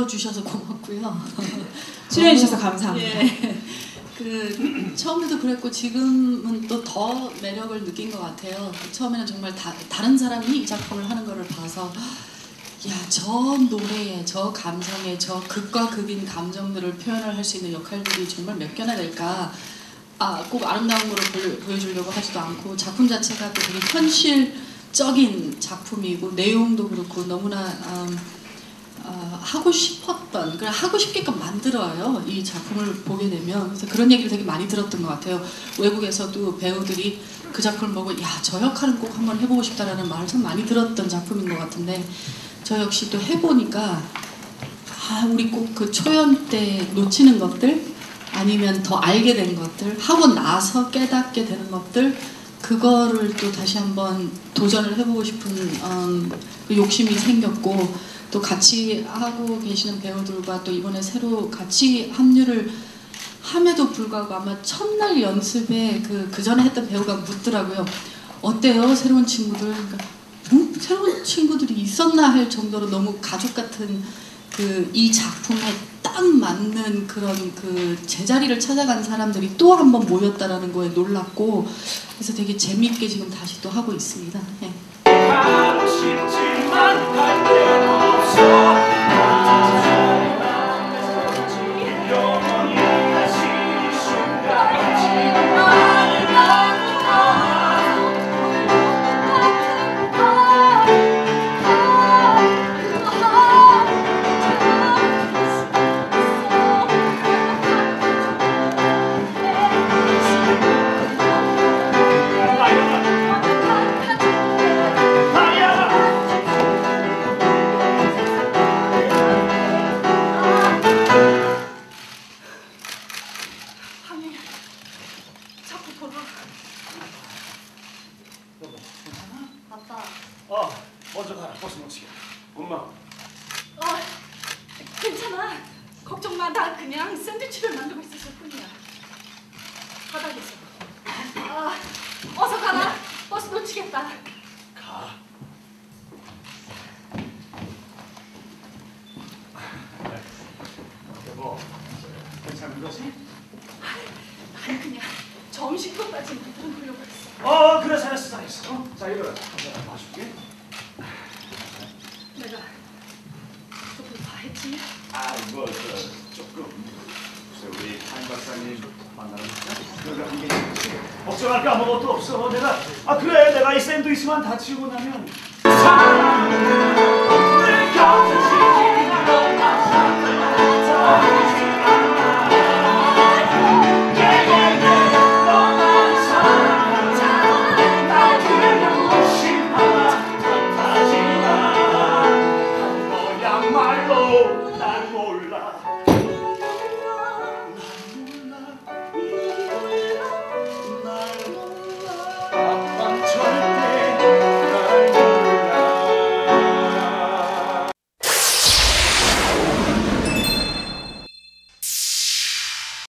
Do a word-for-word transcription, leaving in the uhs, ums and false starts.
불러주셔서 고맙고요. 출연해 주셔서 감사합니다. 예. 그 처음에도 그랬고 지금은 또 더 매력을 느낀 것 같아요. 처음에는 정말 다, 다른 사람이 이 작품을 하는 거를 봐서 야, 저 노래에, 저 감성에, 저 극과 극인 감정들을 표현을 할 수 있는 역할들이 정말 몇 개나 될까. 아, 꼭 아름다운 거로 보여, 보여주려고 하지도 않고 작품 자체가 또 되게 현실적인 작품이고 내용도 그렇고 너무나 음, 어, 하고 싶었던, 그래 하고 싶게끔 만들어요. 이 작품을 보게 되면. 그래서 그런 얘기를 되게 많이 들었던 것 같아요. 외국에서도 배우들이 그 작품을 보고 야, 저 역할은 꼭 한번 해보고 싶다라는 말을 참 많이 들었던 작품인 것 같은데 저 역시 또 해보니까 아, 우리 꼭 그 초연 때 놓치는 것들 아니면 더 알게 된 것들 하고 나서 깨닫게 되는 것들 그거를 또 다시 한번 도전을 해보고 싶은 음, 그 욕심이 생겼고 또 같이 하고 계시는 배우들과 또 이번에 새로 같이 합류를 함에도 불구하고 아마 첫날 연습에 그, 그 전에 했던 배우가 묻더라고요. 어때요? 새로운 친구들. 그러니까, 음? 새로운 친구들이 있었나 할 정도로 너무 가족 같은 그 이 작품에 딱 맞는 그런 그 제자리를 찾아간 사람들이 또 한 번 모였다라는 거에 놀랐고 그래서 되게 재밌게 지금 다시 또 하고 있습니다. 네. 가고 싶지만 갈 데가 없어. 영원히 다시 이 순간이지. 아빠. 어, 먼저 가라. 벗어 놓치게. 엄마. 어, 괜찮아. 걱정 마. 나 그냥 샌드위치를 만들고 있었을 뿐이야. 바닥에서. 아, 어서 가라. 버스 놓치겠다. 가. 여보, 괜찮은 거지? 아니 그냥 점심도 따지는 것들은 보려고 했어. 어, 그래 잘했어, 잘했어. 어? 자, 이거 한잔 마실게. 내가 조금 다 했지? 아, 뭐, 저, 조금. 글쎄, 우리 한 박사님 만나는 거야? 그러니까 이게 있지. 걱정할 게 아무것도 없어. 내가, 아, 그래, 내가 이 샌드위치만 다 치우고 나면.